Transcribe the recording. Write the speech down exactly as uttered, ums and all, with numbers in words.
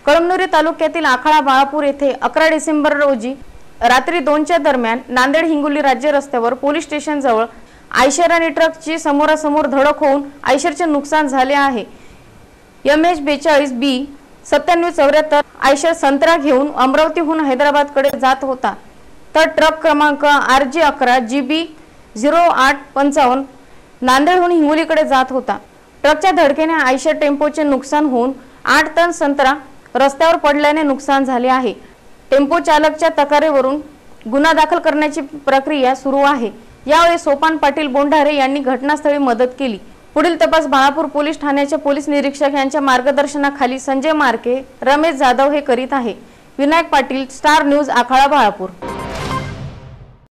कळमनुरी तालुक्यातील आखाडा बाळापूर येथे अकरा डिसेंबर रोजी रात्री दोनच्या दरम्यान नांदेड हिंगोली राज्य रस्त्यावर पोलीस स्टेशन जवळ आयशर आणि ट्रकची समोरासमोर धडक होऊन आयशरचे नुकसान झाले आहे। एम एच बेचाळीस बी सत्त्याण्णव चौऱ्याहत्तर आयशर संत्रा घेऊन अमरावतीहून हैदराबाद कडे जात होता, तर ट्रक क्रमांक आर जी अकरा जी बी झिरो आठ पंचावन्न नांदेडहून हिंगोलीकडे जात होता। ट्रकच्या धडकेने आयशर टेम्पोचे नुकसान होऊन आठ टन संत्रा रस्त्यावर पडल्याने नुकसान झाले आहे। टेम्पो चालकच्या तक्रारीवरून गुन्हा दाखल करण्याची प्रक्रिया सुरू आहे। यावेळी सोपान पाटील बोंढारे यांनी घटनास्थळी मदत केली। पुढील तपास बाळापूर पोलीस ठाण्याचे पोलीस निरीक्षक यांच्या मार्गदर्शनाखाली संजय मार्के, रमेश जाधव हे करीत आहे। Vinayak Patil, star news, Akhada Balapur.